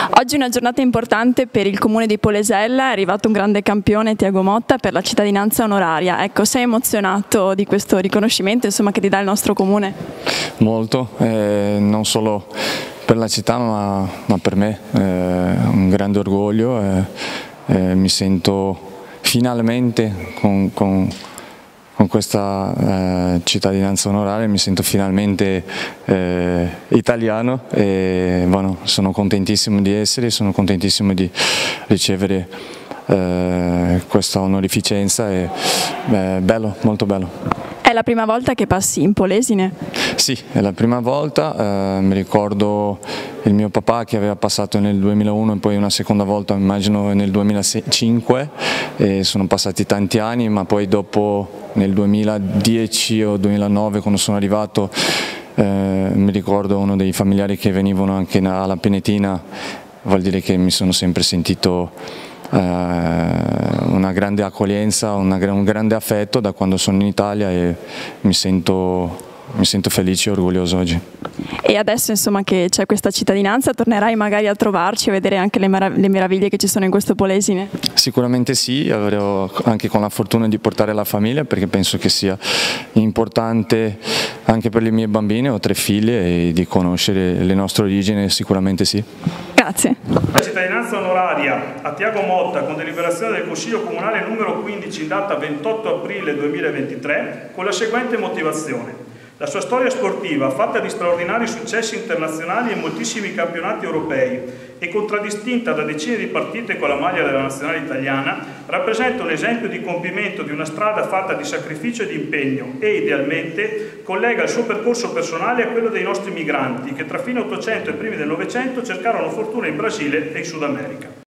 Oggi è una giornata importante per il comune di Polesella, è arrivato un grande campione, Thiago Motta, per la cittadinanza onoraria. Ecco, sei emozionato di questo riconoscimento, insomma, che ti dà il nostro comune? Molto, non solo per la città ma per me, un grande orgoglio, mi sento finalmente con questa cittadinanza onoraria, mi sento finalmente italiano e bueno, sono contentissimo di essere, sono contentissimo di ricevere questa onorificenza e bello, molto bello. È la prima volta che passi in Polesine? Sì, è la prima volta, mi ricordo il mio papà che aveva passato nel 2001 e poi una seconda volta immagino nel 2005 e sono passati tanti anni, ma poi dopo nel 2010 o 2009 quando sono arrivato mi ricordo uno dei familiari che venivano anche alla Penetina, vuol dire che mi sono sempre sentito una grande accoglienza, un grande affetto da quando sono in Italia e mi sento felice e orgoglioso oggi. E adesso insomma che c'è questa cittadinanza, tornerai magari a trovarci e vedere anche le meraviglie che ci sono in questo Polesine? Sicuramente sì, avrò anche con la fortuna di portare la famiglia perché penso che sia importante anche per le mie bambine, ho 3 figlie e di conoscere le nostre origini sicuramente sì. Grazie. La cittadinanza onoraria a Thiago Motta con deliberazione del Consiglio Comunale numero 15 in data 28 aprile 2023 con la seguente motivazione. La sua storia sportiva, fatta di straordinari successi internazionali e moltissimi campionati europei e contraddistinta da decine di partite con la maglia della nazionale italiana, rappresenta un esempio di compimento di una strada fatta di sacrificio e di impegno e, idealmente, collega il suo percorso personale a quello dei nostri migranti che tra fine 800 e primi del Novecento cercarono fortuna in Brasile e in Sud America.